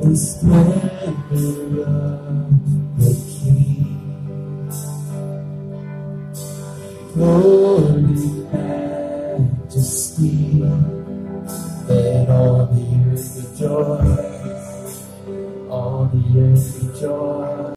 the splendor of the King. Glory, majesty, let all the earth rejoice, all the earth rejoice.